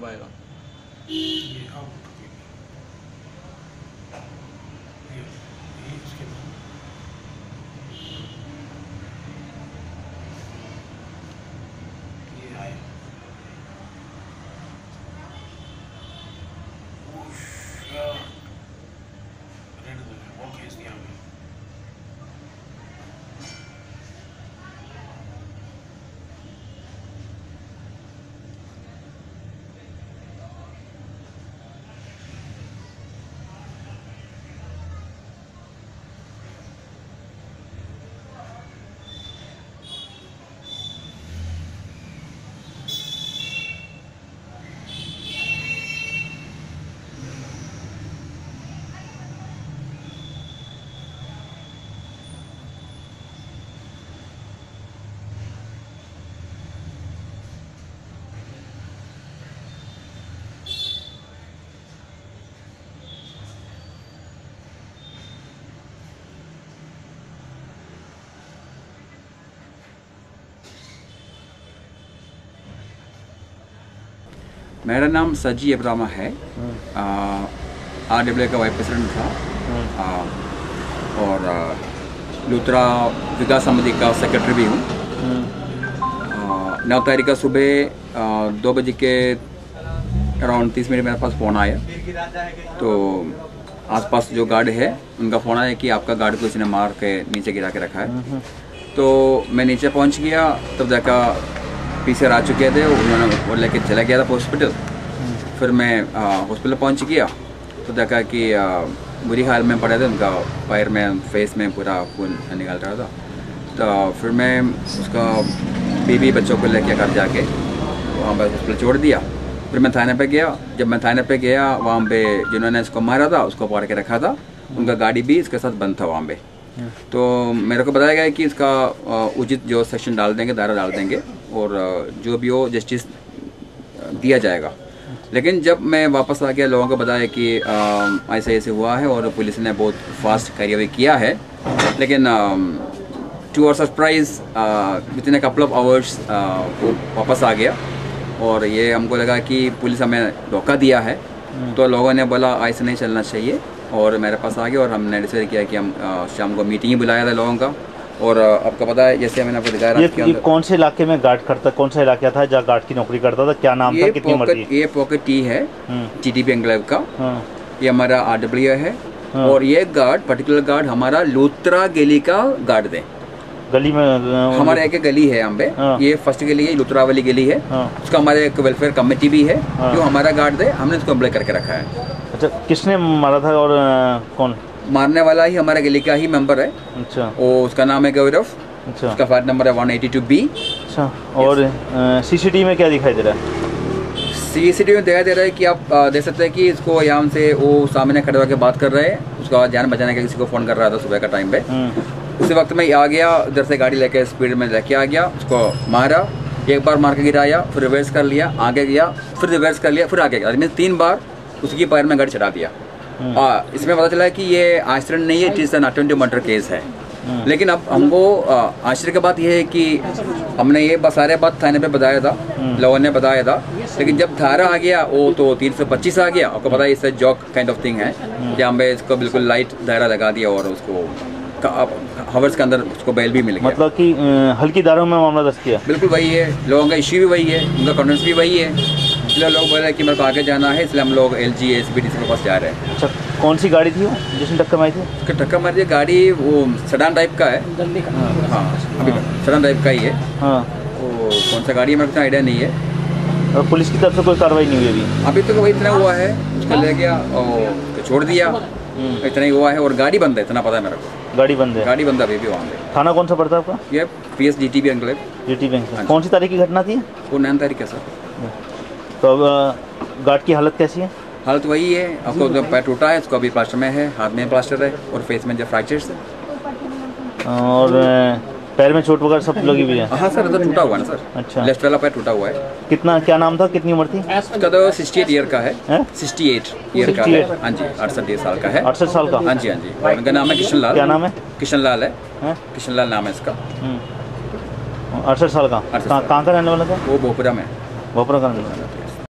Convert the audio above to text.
पाएगा। ये अब इसके ये आए वो खींच दिया हमें। मेरा नाम सजी इब्राहिम है। RWA का वाइस प्रेसिडेंट था और लूथरा विकास समिति का सेक्रेटरी भी हूँ। 9 तारीख का सुबह 2 बजे के अराउंड 30 मिनट मेरे पास फ़ोन आया। तो आसपास जो गार्ड है उनका फ़ोन आया कि आपका गार्ड को इसने मार के नीचे गिरा के रखा है। तो मैं नीचे पहुँच गया, तब देखा पीछे आ चुके थे, उन्होंने वो लेके चला गया था हॉस्पिटल। फिर मैं हॉस्पिटल पहुंच गया तो देखा कि बुरी हाल में पड़े थे, उनका पैर में फेस में पूरा खून निकल रहा था। तो फिर मैं उसका बीवी बच्चों को लेके घर जाके वहाँ पर हॉस्पिटल छोड़ दिया। फिर मैं थाने पे गया। जब मैं थाने पे गया, वहाँ पे जिन्होंने इसको मारा था उसको पकड़ के रखा था, उनका गाड़ी भी इसके साथ बंद था वहाँ पे। तो मेरे को बताया गया कि इसका उचित जो सेक्शन डाल देंगे, धारा डाल देंगे और जो भी हो जस्टिस दिया जाएगा। लेकिन जब मैं वापस आ गया, लोगों को बताया कि ऐसे ऐसे हुआ है और पुलिस ने बहुत फास्ट कार्रवाई किया है। लेकिन to our surprise within a couple of hours वो वापस आ गया और ये हमको लगा कि पुलिस हमें धोखा दिया है। तो लोगों ने बोला ऐसे नहीं चलना चाहिए और मेरे पास आ गया और हमने डिसाइड किया कि हम शाम को मीटिंग ही बुलाया था लोगों का। और आपको पता है, जैसे मैंने आपको दिखाया, ये कौन से इलाके में गार्ड करता, कौन सा इलाका था जहाँ गार्ड की नौकरी करता था, क्या नाम था, कितनी उम्र थी? ये पॉकेट टी है GTB एंक्लेव का। ये हमारा RWA है। और ये गार्ड, पर्टिकुलर गार्ड हमारा लूथरा गली का गार्ड है। गली में हमारा एक गली है यहाँ पे, ये फर्स्ट गली है, लूथरा वाली गली है। उसका हमारे एक वेलफेयर कमेटी भी है जो हमारा गार्ड है, हमने उसको अप्लाई करके रखा है। अच्छा, किसने मारा था और कौन? मारने वाला ही हमारा गली का ही मेंबर है। अच्छा। वो उसका नाम है गौरव। अच्छा। उसका फ्लैट नंबर है 182B। अच्छा। और CCTV में क्या दिखाई दे रहा है? CCTV में दिखाई दे रहा है कि आप देख सकते हैं कि इसको यहाँ से वो सामने खड़े होकर बात कर रहे हैं, उसका जान बचाने के किसी को फ़ोन कर रहा था सुबह का टाइम पे। उसी वक्त में आ गया, इधर से गाड़ी लेके स्पीड में लेके आ गया, उसको मारा, एक बार मार के गिराया, फिर रिवर्स कर लिया, आगे गया, फिर रिवर्स कर लिया, फिर आगे गया। मीन 3 बार उसकी पैर में गाड़ी चढ़ा दिया। इसमें पता चला है कि ये एक्सीडेंट नहीं है, it is an attempted murder case है। लेकिन अब हमको आश्चर्य की बात यह है कि हमने ये सारे बात थाने पे बताया था, लोगों ने बताया था, लेकिन जब धारा आ गया वो तो 325 आ गया। आपको पता है इससे जॉक काइंड ऑफ थिंग है, जहाँ पे इसको बिल्कुल लाइट धारा लगा दिया और उसको हावर्स के अंदर उसको बेल भी मिल गया। मतलब कि हल्की धाराओं में मामला दर्ज किया। बिल्कुल वही है, लोगों का इश्यू भी वही है, उनका कॉन्फिडेंस भी वही है, इसलिए लोग बोल रहे हैं कि मेरे को आगे जाना है, इसलिए हम लोग LG SBDC के पास जा रहे हैं। अच्छा, कौन सी गाड़ी थी वो जिसने टक्कर मारी थी? उसका टक्कर मारी थी गाड़ी वो सेडान टाइप का है। हाँ, अभी सेडान टाइप का ही है। हाँ, वो कौन सा गाड़ी है मेरे को आइडिया नहीं है। और पुलिस की तरफ से कोई कार्रवाई नहीं हुई अभी तक? वही इतना हुआ है, उसको ले गया और छोड़ दिया, इतना ही हुआ है। और गाड़ी बंद है, इतना पता है मेरे को। गाड़ी बंद है? गाड़ी बंद है अभी भी वहाँ पे। थाना कौन सा पड़ता है आपका? ये PS GTB enclave. GTB enclave. कौन सी तारीख की घटना थी? वो 9 तारीख है सर। तो अब गार्ड की हालत कैसी है? हालत वही है, आपको जो पैर टूटा है उसको अभी प्लास्टर में है, हाथ में प्लास्टर है और फेस में जो फ्रैक्चर्स है। और पैर में चोट वगैरह सब लगी हुई है? हाँ सर, तो टूटा हुआ है ना सर। अच्छा, लेफ्ट वाला पैर टूटा हुआ है। कितना, क्या नाम था, कितनी उम्र थी उसका? तो 68 ईयर का है। 68 ईयर का है। हाँ जी, 68 साल का है। 68 साल का? हाँ जी, हाँ जी। और उनका नाम है किशन लाल। क्या नाम है? किशन लाल है, किशन लाल नाम है इसका। 68 साल का। कहाँ का रहने वाला था? वो भोपुरा में। भोपुरा का रहने वाला था।